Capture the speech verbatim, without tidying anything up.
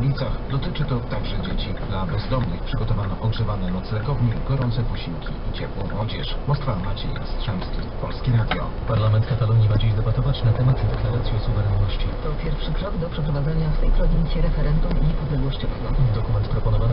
ulicach. Dotyczy to także dzieci. Dla bezdomnych przygotowano ogrzewane noclegownie, gorące posiłki i ciepłą odzież. Moskwa, Maciej Jastrzębski, Polskie Radio. Parlament Katalonii ma dziś debatować na temat deklaracji o suwerenności. To pierwszy krok do przeprowadzenia w tej prowincji referendum niepodległościowego. Dokument proponowany